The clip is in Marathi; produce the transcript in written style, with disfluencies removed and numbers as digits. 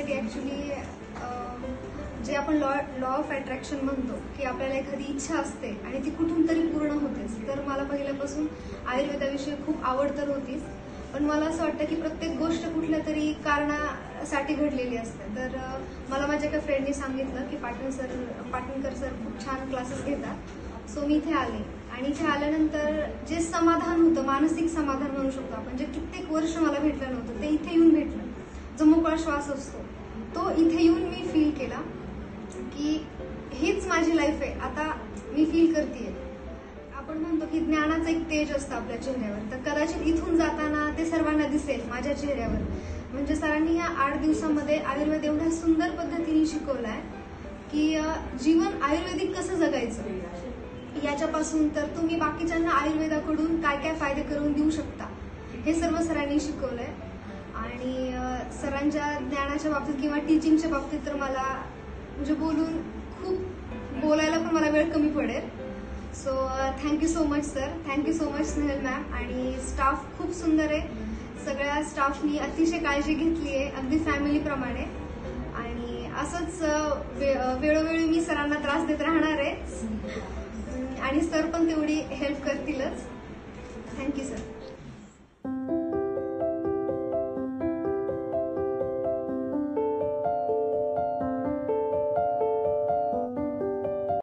की ऍक्च्युली जे आपण लॉ ऑफ अट्रॅक्शन म्हणतो की आपल्याला एखादी इच्छा असते आणि ती कुठून तरी पूर्ण होतेच. तर मला पहिल्यापासून आयुर्वेदाविषयी खूप आवड तर होतीच, पण मला असं वाटतं की प्रत्येक गोष्ट कुठल्या तरी कारणासाठी घडलेली असते. तर मला माझ्या एका फ्रेंडनी सांगितलं की पाटणकर सर खूप छान क्लासेस घेतात. सो मी इथे आले आणि इथे आल्यानंतर जे समाधान होतं, मानसिक समाधान म्हणू शकतो आपण, जे कित्येक वर्ष मला भेटलं नव्हतं, ते इथे येऊन भेटलं. जो मोकळा श्वास असतो तो इथे येऊन मी फील केला की हीच माझी लाईफ आहे. आता मी फील करतेय. आपण म्हणतो की ज्ञानाचं एक तेज असतं आपल्या चेहऱ्यावर, तर कदाचित इथून जाताना ते सर्वांना दिसेल माझ्या चेहऱ्यावर. म्हणजे सरांनी या 8 दिवसामध्ये आयुर्वेद एवढ्या सुंदर पद्धतीने शिकवलाय की जीवन आयुर्वेदिक कसं जगायचं याच्यापासून तर तुम्ही बाकीच्यांना आयुर्वेदाकडून काय काय फायदे करून देऊ शकता हे सर्व सरांनी शिकवलंय. आणि सरांच्या ज्ञानाच्या बाबतीत किंवा टीचिंगच्या बाबतीत तर मला म्हणजे बोलायला पण मला वेळ कमी पडेल. So thank you so much sir, thank you so much Snehal ma'am. आणि स्टाफ खूप सुंदर आहे. सगळ्या स्टाफनी अतिशय काळजी घेतली आहे, अगदी फॅमिलीप्रमाणे. आणि असंच वेळोवेळी मी सरांना त्रास देत राहणार आहे आणि सर पण तेवढी हेल्प करतीलच. Thank you sir.